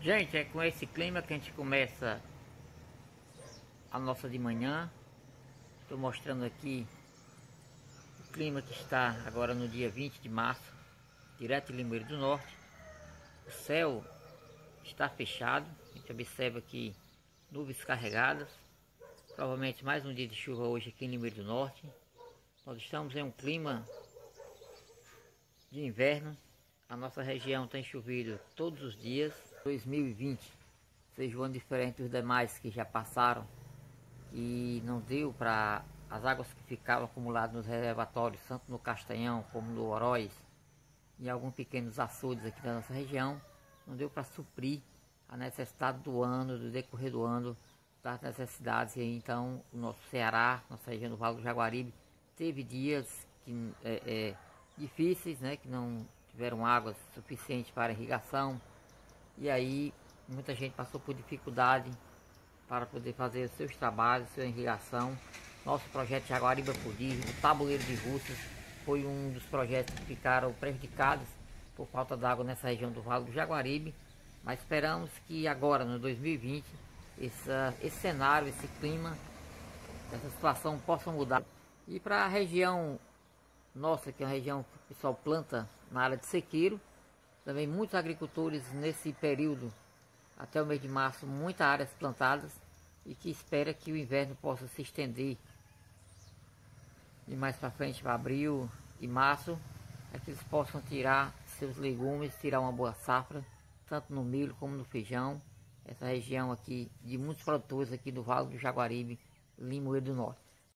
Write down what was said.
Gente, é com esse clima que a gente começa a nossa de manhã. Estou mostrando aqui o clima que está agora no dia 20 de março, direto de Limoeiro do Norte. O céu está fechado, a gente observa aqui nuvens carregadas. Provavelmente mais um dia de chuva hoje aqui em Limoeiro do Norte. Nós estamos em um clima de inverno. A nossa região tem chovido todos os dias. 2020 seja um ano diferente dos demais que já passaram, e não deu para as águas que ficavam acumuladas nos reservatórios, tanto no Castanhão como no Oroz, e alguns pequenos açudes aqui da nossa região, não deu para suprir a necessidade do ano, do decorrer do ano, das necessidades. E então o nosso Ceará, nossa região do Vale do Jaguaribe, teve dias difíceis, né, que não tiveram água suficiente para irrigação, e aí muita gente passou por dificuldade para poder fazer os seus trabalhos, sua irrigação. Nosso projeto Jaguaribe por Dia, o Tabuleiro de Russas, foi um dos projetos que ficaram prejudicados por falta d'água nessa região do Vale do Jaguaribe, mas esperamos que agora, no 2020, esse cenário, esse clima, essa situação possa mudar. E para a região nossa, que é uma região que o pessoal planta na área de sequeiro, também muitos agricultores nesse período, até o mês de março, muitas áreas plantadas, e que espera que o inverno possa se estender e mais para frente, para abril e março, é que eles possam tirar seus legumes, tirar uma boa safra, tanto no milho como no feijão. Essa região aqui, de muitos produtores aqui do Vale do Jaguaribe, Limoeiro do Norte.